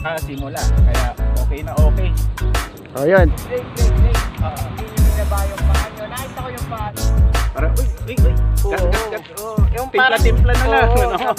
simula. Kaya okay na okay. O yun. Hindi na ba yung paa nyo? Nakita ko yung paa. Parang, uy. Yung parang Timpla na lang.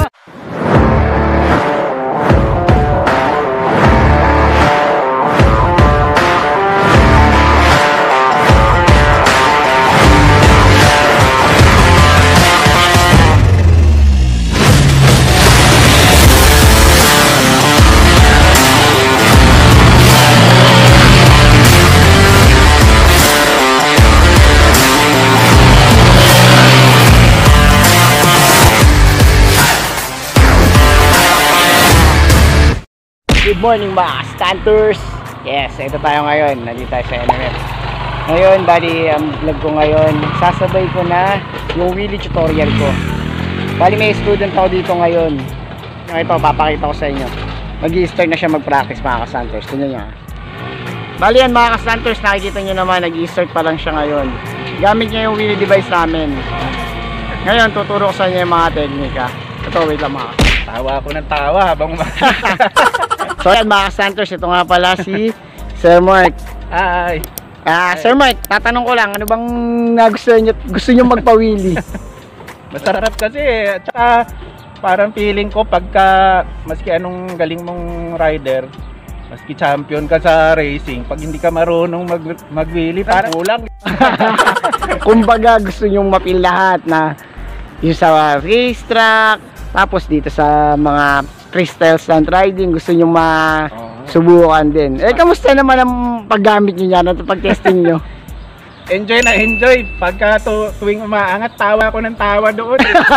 Good morning mga stunters. Yes, ito tayo ngayon. Nandito tayo sa NMF. Ngayon, bali, ang vlog ko ngayon, sasabay ko na yung wheelie tutorial ko. Bali, may student ako dito ngayon. Ito, papakita ko sa inyo. Mag-i-start na siya mag-practice mga ka-stunters. Tignan nyo. Bali yan mga ka-stunters, nakikita nyo naman, nag-i-start pa lang siya ngayon. Gamit niya yung wheelie device namin. Ngayon, tuturo ko sa inyo yung mga teknika. Ito, wait lang mga. Tawa ako ng tawa habang So yan mga ka-stunters, ito nga pala si Sir Mark. Hi. Sir Mark, tatanong ko lang, ano bang gusto nyo magpa-wheelie? Masarap kasi at saka parang feeling ko pagka maski anong galing mong rider, maski champion ka sa racing, pag hindi ka marunong mag-wheelie, parang kulang. Kumbaga gusto nyo mapil lahat na yung sa racetrack, tapos dito sa mga freestyle stunt riding, gusto nyo masubukan din. Kamusta naman ang paggamit nyo yan at pag-testing nyo? Enjoy na enjoy. Pagka tuwing umaangat, tawa ko ng tawa doon.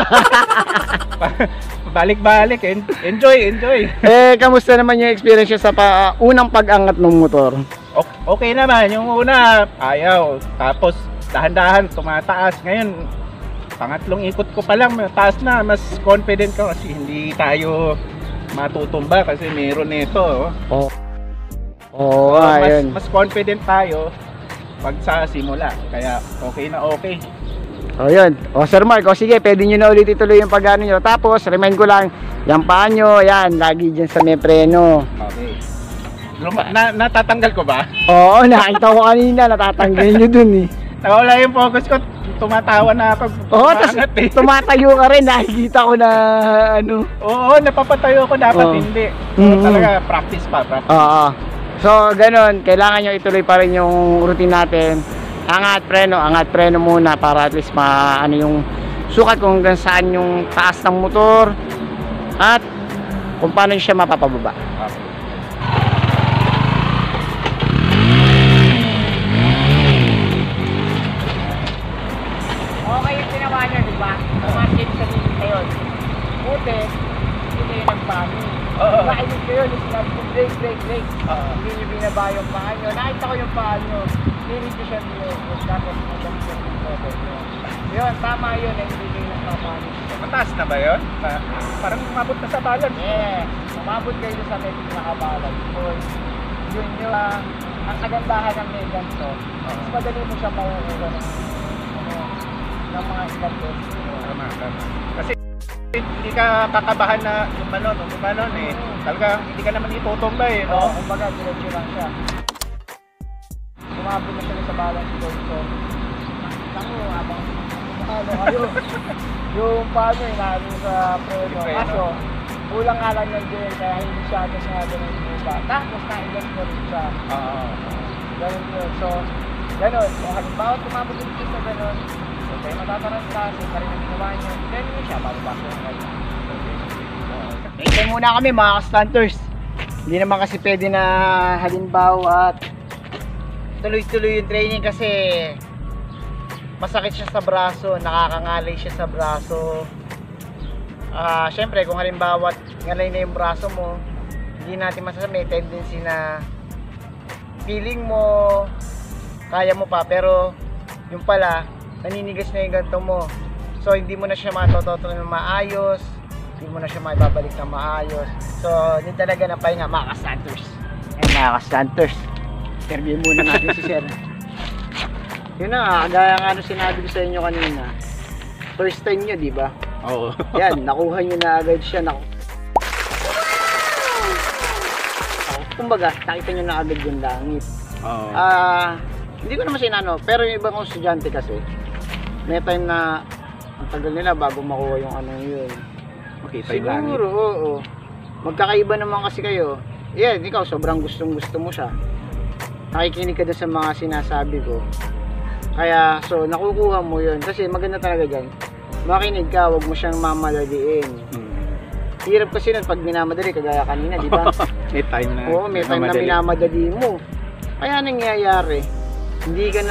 Balik-balik. Enjoy. Kamusta naman yung experience sa unang pag-angat ng motor? Okay naman. Yung una, ayaw. Tapos, dahan-dahan, tumataas. Ngayon, pangatlong ikot ko pa lang, taas na. Mas confident ka kasi hindi tayo matutumba kasi meron nito. Ayun. Mas confident tayo pag sa simula. Kaya okay na okay. Yun. Sir Mark, sige, pwede nyo na ulit ituloy yung pag-ano nyo. Tapos, remind ko lang, yung paa nyo, yan, lagi dyan sa may preno. Okay. Natatanggal ko ba? Oo, nakita ko kanina, natatanggal nyo dun eh. Nawala yung focus ko, tumatawa na ako. Tapos tumatayo ka rin, nakikita ko na ano. Oo, napapatayo ko, dapat hindi. So, talaga, practice pa. So, ganun, kailangan nyo ituloy pa rin yung routine natin. Angat preno muna para at least ano yung sukat kung hanggang saan yung taas ng motor at kung paano siya mapapababa. Okay yung ginawa nyo, di ba? Tumasin sa limit na yun. Buti, hindi kayo nagpano. Nakainit kayo, sinabi ko, break. Hindi nyo binaba yung paa nyo. Nakita ko yung paa nyo. Hindi nyo siya binigos. Tapos magalit yung motor nyo. Yun, tama yun. Hindi kayo nagpapano. Mataas na ba yun? Parang umabot na sa balance. Yes. Umabot kayo sa may pinakabalance. Yun yung ang kagandahan ng may ganito. Mas madali mo siya mauulan ng mga ilang beses. Tama. Kasi hindi ka kakabahan na gumanon eh. Talagang hindi ka naman itutumba eh, no? Kumbaga, diretso lang siya. Umabot na siya sa balance ko. So, nakita mo, habang kayo. Yung paano inaano sa preno. Kaso, kulang nga lang yung gel, kaya hindi siya masyado ng iba. Tapos, nailan mo rin siya. Ganun yun. So, ganun. Kung halimbawa, tumabot yung sa ganun, okay, matatarang kasi pa rin ang ginawa niyo. Ganun yun siya, bababasa yung ganyan. Hintay muna kami mga ka-stunters. Hindi naman kasi pwede na halimbawa at tuloy-tuloy yung training kasi masakit siya sa braso, nakakangalay siya sa braso. Syempre kung halimbawa ngalay na yung braso mo, hindi natin masasabi, may tendency na feeling mo kaya mo pa pero yung pala naninigas na yung ganito mo. So hindi mo na siya matototoo na maayos, hindi mo na siya maibabalik na maayos. So hindi talaga na pahinga mga ka-stunters. Mga ka-stunters, interview muna natin si Sir. Yun na, kagaya nga sinabi ko sa inyo kanina, first time nyo, di ba? Oo. Yan, nakuha nyo na agad siya. kumbaga, nakita nyo na agad yung langit. Oo. Hindi ko naman sinano, pero yung ibang estudyante kasi, may time na ang tagal nila bago makuha yung ano yun. Makita yung langit. Siguro, oo. Magkakaiba naman kasi kayo. Yan, ikaw sobrang gustong gusto mo siya. Nakikinig ka doon sa mga sinasabi ko. Kaya, so, nakukuha mo yun. Kasi maganda talaga dyan. Makinig ka, wag mo siyang mamadaliin. Hirap kasi nun pag minamadali, kagaya kanina, di ba? May time na. Oo, may time na minamadali mo. Kaya nangyayari, hindi ka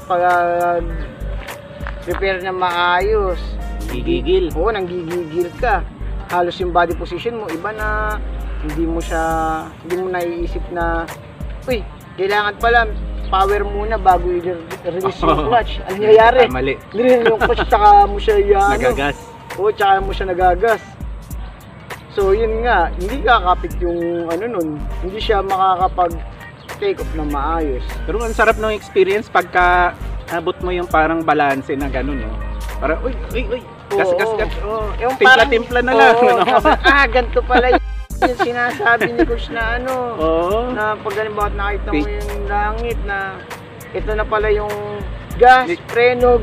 nakakapag-prepare na maayos. Gigigil. Oo, nanggigigil ka. Halos yung body position mo, iba na. Hindi mo naiisip na, uy, kailangan pala power muna bago i-release yung clutch. Ano nangyayari? Mali. Nirelease yung clutch, tsaka mo siya Nagagas. Oo, tsaka mo siya nagagas. So, yun nga, hindi kakapit yung ano nun. Hindi siya makakapag-take off na maayos. Pero ang sarap ng experience pagka abot mo yung parang balance na gano'n, no? Parang, uy, gas. Oh, yung timpla na lang. Oo, No? ganito pala yung sinasabi ni Coach na ano. Oo. Na pag halimbawa nakita mo yung langit na ito na pala yung gas, preno.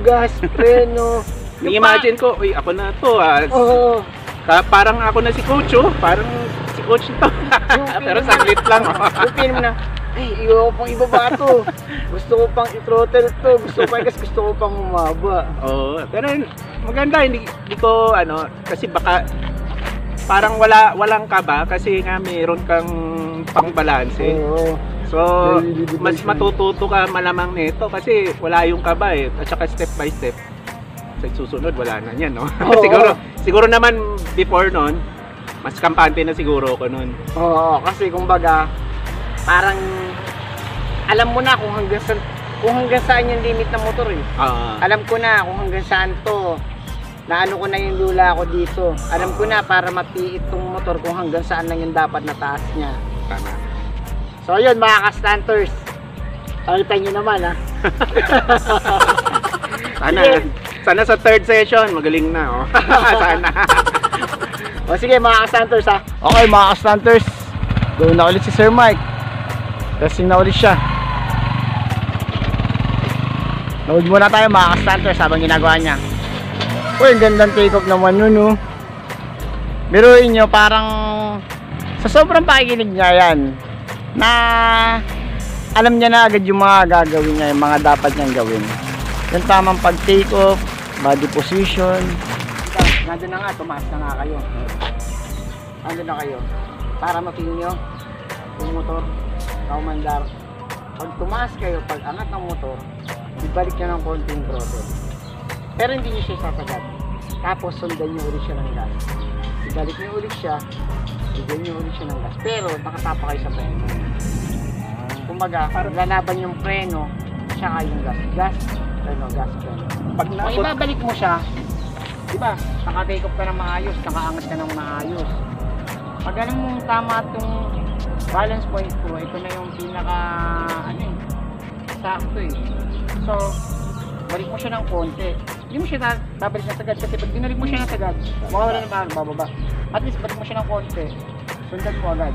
I-imagine ko, uy, ako na to. Oo. Parang ako na si Coach, oh. Parang si Coach to. Pero saglit lang. Yung feeling mo na, ay, iyo pang ibaba to. Gusto ko pang i-throttle to. Gusto ko pang umaba. Oo. Pero maganda, hindi ko, kasi baka, parang walang kaba kasi nga mayroon kang pang-balanse. Oo. So, mas matututo ka malamang nito kasi wala yung kaba eh. At saka step by step. Sa susunod, wala na yan, no? siguro naman before nun, mas kampante na siguro ako nun. Oo, kasi kumbaga, parang alam mo na kung hanggang saan yung limit ng motor eh. Alam ko na kung hanggang saan to. Naano ko na yung lula ko dito. Alam ko na para mapiit tong motor kung hanggang saan lang yung dapat na taas niya. Tama. So yun mga ka-stanters. Pakita nyo naman ha. Sana sa third session, magaling na, oh. Sana. O sige mga ka-stanters ha. Okay mga ka-stanters. Gawin na ulit si Sir Mike. Testing na ulit siya. Load muna tayo mga ka-stanters habang ginagawa niya. Uy, ang gandang take off naman nun, no? Biruin nyo, parang sa sobrang pakikinig niya yan na alam niya na agad yung mga gagawin niya, yung mga dapat niyang gawin. Yung tamang pag-take off, body position. Nandun na nga, tumaas na nga kayo. Nandun na kayo. Para ma-feel nyo yung motor, kaumandar. Pag tumaas kayo, pag angat ng motor, ibalik nyo ng konting throttle. Pero hindi nyo siya sasagad. Tapos sundan nyo ulit siya ng gas. Ibalik nyo ulit siya, sundan nyo ulit siya ng gas. Pero nakatapa kayo sa preno. Kumbaga, lalaban yung preno, tsaka yung gas. Gas, preno. Pag ibabalik mo siya, di ba, naka-take off ka ng maayos, nakaangat ka ng maayos. Pag alam mong tama itong balance point ko, ito na yung pinaka, sakto eh. So, balik mo siya ng konti. Hindi mo siya babalik na sagad kasi pag dinalik mo siya ng sagad, mawawala na bababa. At least balik mo siya ng konti. Sundan mo agad.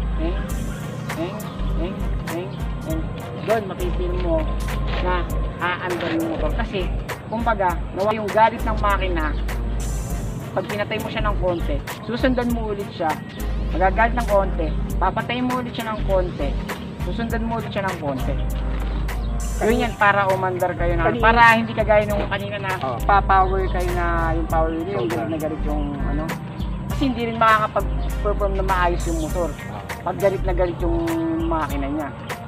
Doon makifeel mo na aandar yung motor. Kasi, kumbaga, nawa yung galit ng makina. Pag pinatay mo siya ng konti, susundan mo ulit siya. Magagalit ng konti, papatayin mo ulit siya ng konti, susundan mo ulit siya ng konti. Yun yan, para umandar kayo na, para hindi kagaya nung kanina na pa-power kayo na yung power wheel, yung galit na galit yung ano. Kasi hindi rin makakapag-perform na maayos yung motor. Pag galit na galit yung makina niya.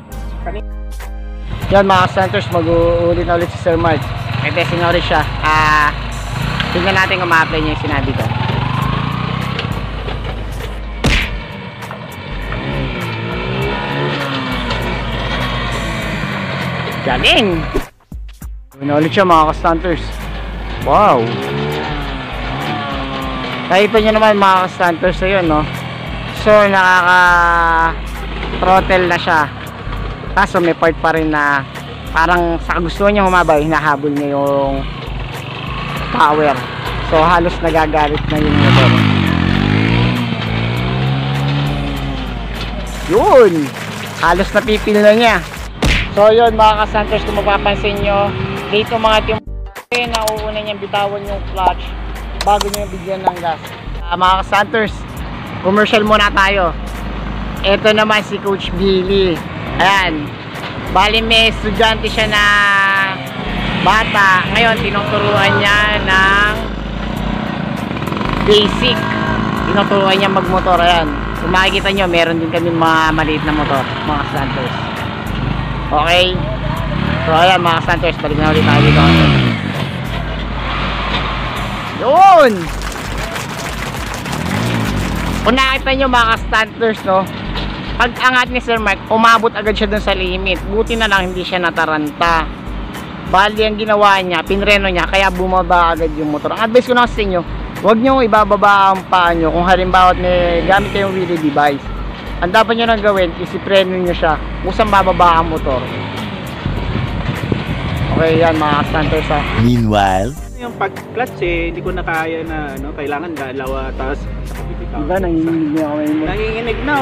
Yan mga centers, mag-uulit na ulit si Sir Mark. I-testing na ulit siya. Tignan natin kung ma-apply niya yung sinabi ko. Galing! Gawin na ulit siya mga ka-stunters. Wow! Nakita nyo naman mga ka-stunters na yun, no? So, nakaka-throttle na siya. Kaso may part pa rin na parang sa kagustuhan niya humaba, hinahabol niya yung power. So, halos nagagalit na yung motor. Yun! Halos napipil na niya. So yun mga ka-Santers, kung mapapansin nyo, dito mga nauuna niyang bitawan yung clutch bago niyo bigyan ng gas. Mga ka-Santers, commercial muna tayo. Ito naman si Coach Wheelie. Ayan. Bali may estudyante siya na bata. Ngayon tinuturuan niya ng basic. Tinuturuan niya magmotor. Ayan. Kung makikita nyo, meron din kami mga maliit na motor, mga Santers. Okay. So ayan mga Santers, balik na ulit tayo dito. Yun! Kung nakita nyo mga Santers, no, pag angat ni Sir Mark, umabot agad siya dun sa limit. Buti na lang hindi siya nataranta. Bali ang ginawa niya, pinreno niya, kaya bumaba agad yung motor. Ang advice ko na sa inyo, huwag nyo ibababa ang paa nyo kung halimbawa may gamit kayong wheelie device. Ang dapat nyo nang gawin, isipreno nyo siya kusang bababa ang motor. Okay yan mga Santers ha. Meanwhile, Yung pag-clutch hindi ko na kaya na kailangan dalawa tapos sa kapititaw. Diba nanginginig niya kami mo? Nanginginig na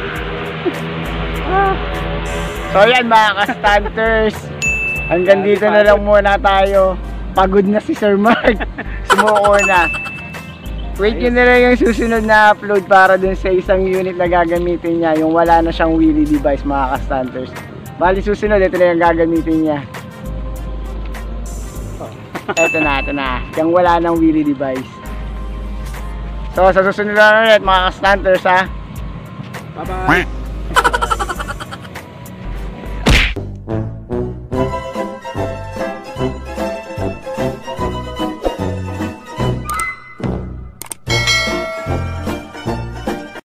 So yan mga ka-Santers, hanggang dito na lang muna tayo. Pagod na si Sir Mark. Sumuko na. Wait nyo na lang yung susunod na upload para dun sa isang unit na gagamitin niya, yung wala na siyang wheelie device mga ka-Santers. Bali susunod, ito na yung gagamitin niya. Ito na. Yung wala ng wheelie device. So sa susunod na ulit mga ka-Santers ha. Bye-bye.